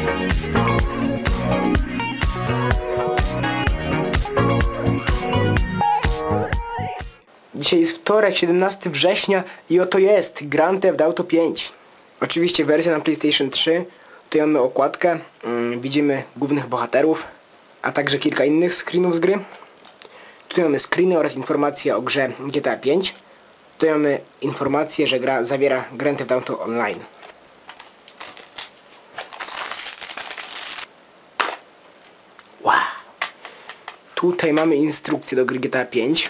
Dzisiaj jest wtorek, 17 września i oto jest Grand Theft Auto 5. Oczywiście wersja na PlayStation 3. Tutaj mamy okładkę, widzimy głównych bohaterów, a także kilka innych screenów z gry. Tutaj mamy screeny oraz informacje o grze GTA 5. Tutaj mamy informację, że gra zawiera Grand Theft Auto Online. Wow. Tutaj mamy instrukcję do gry GTA 5.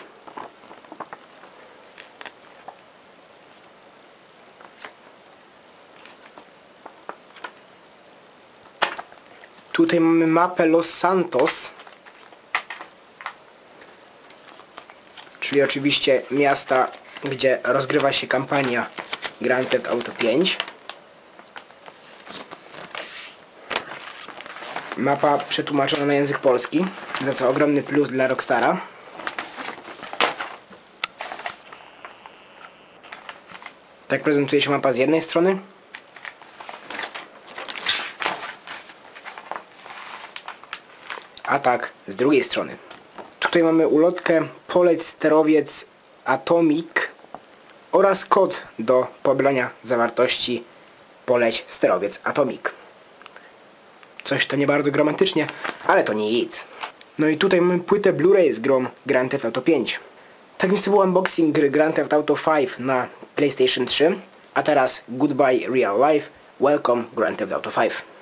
Tutaj mamy mapę Los Santos, czyli oczywiście miasta, gdzie rozgrywa się kampania Grand Theft Auto 5. Mapa przetłumaczona na język polski, za co ogromny plus dla Rockstara. Tak prezentuje się mapa z jednej strony. A tak z drugiej strony. Tutaj mamy ulotkę poleć sterowiec Atomic oraz kod do pobrania zawartości poleć sterowiec Atomic. Coś to nie bardzo gramatycznie, ale to nic. No i tutaj mamy płytę Blu-ray z grą Grand Theft Auto 5. Tak więc to był unboxing gry Grand Theft Auto 5 na PlayStation 3. A teraz goodbye real life, welcome Grand Theft Auto 5.